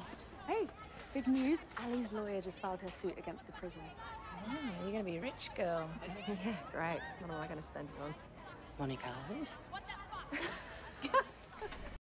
pissed. Hey, big news. Ali's lawyer just filed her suit against the prison. Oh, you're gonna be a rich girl. Yeah, great. What am I going to spend it on? Monica Holmes. What the fuck?